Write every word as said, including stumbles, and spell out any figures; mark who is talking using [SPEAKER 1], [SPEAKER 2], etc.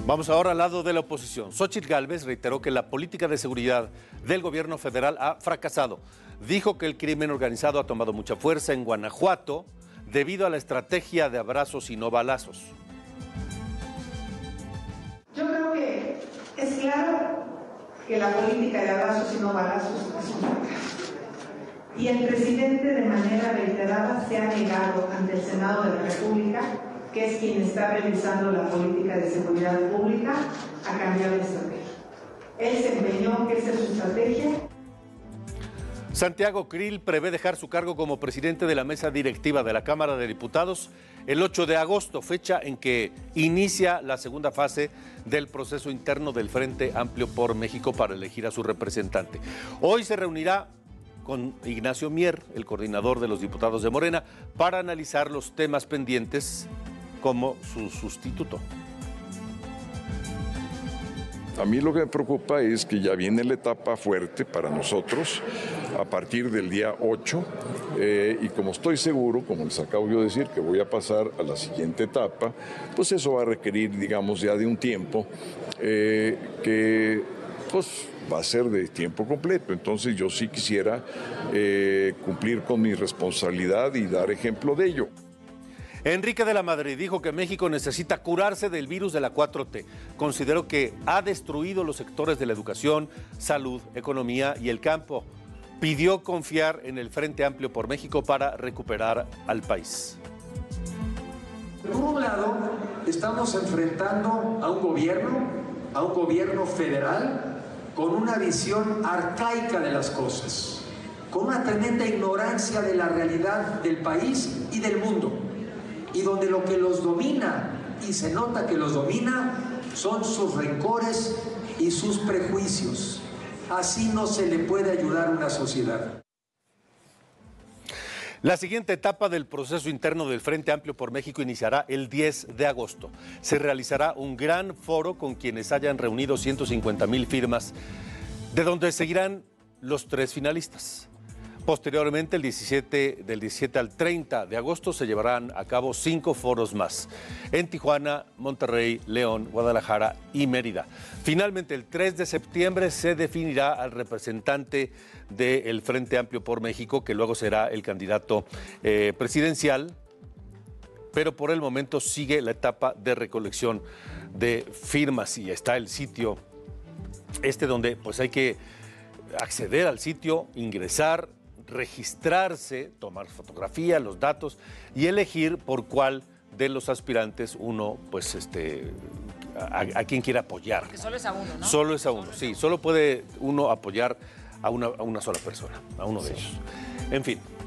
[SPEAKER 1] Vamos ahora al lado de la oposición. Xóchitl Gálvez reiteró que la política de seguridad del gobierno federal ha fracasado. Dijo que el crimen organizado ha tomado mucha fuerza en Guanajuato debido a la estrategia de abrazos y no balazos.
[SPEAKER 2] Yo creo que es claro que la política de abrazos y no balazos es un fracaso. Y el presidente de manera reiterada se ha negado ante el Senado de la República, que es quien está revisando la política de seguridad pública, a cambiar de estrategia. Él se empeñó en que esa es su estrategia.
[SPEAKER 1] Santiago Krill prevé dejar su cargo como presidente de la mesa directiva de la Cámara de Diputados el ocho de agosto, fecha en que inicia la segunda fase del proceso interno del Frente Amplio por México para elegir a su representante. Hoy se reunirá con Ignacio Mier, el coordinador de los diputados de Morena, para analizar los temas pendientes como su sustituto.
[SPEAKER 3] A mí lo que me preocupa es que ya viene la etapa fuerte para nosotros a partir del día ocho eh, y como estoy seguro, como les acabo yo de decir, que voy a pasar a la siguiente etapa, pues eso va a requerir, digamos, ya de un tiempo eh, que pues va a ser de tiempo completo. Entonces yo sí quisiera eh, cumplir con mi responsabilidad y dar ejemplo de ello.
[SPEAKER 1] Enrique de la Madrid dijo que México necesita curarse del virus de la cuatro T. Consideró que ha destruido los sectores de la educación, salud, economía y el campo. Pidió confiar en el Frente Amplio por México para recuperar al país.
[SPEAKER 4] Por un lado, estamos enfrentando a un gobierno, a un gobierno federal con una visión arcaica de las cosas, con una tremenda ignorancia de la realidad del país y del mundo, y donde lo que los domina, y se nota que los domina, son sus rencores y sus prejuicios. Así no se le puede ayudar a una sociedad.
[SPEAKER 1] La siguiente etapa del proceso interno del Frente Amplio por México iniciará el diez de agosto. Se realizará un gran foro con quienes hayan reunido ciento cincuenta mil firmas, de donde seguirán los tres finalistas. Posteriormente, el diecisiete, del diecisiete al treinta de agosto, se llevarán a cabo cinco foros más en Tijuana, Monterrey, León, Guadalajara y Mérida. Finalmente, el tres de septiembre se definirá al representante del Frente Amplio por México, que luego será el candidato eh, presidencial, pero por el momento sigue la etapa de recolección de firmas y está el sitio este donde pues hay que acceder al sitio, ingresar, registrarse, tomar fotografía, los datos y elegir por cuál de los aspirantes uno, pues, este, a, a quien quiera apoyar.
[SPEAKER 5] Porque solo es a uno, ¿no?
[SPEAKER 1] Solo es a uno, sí. Solo puede uno apoyar a una, a una sola persona, a uno de ellos. En fin.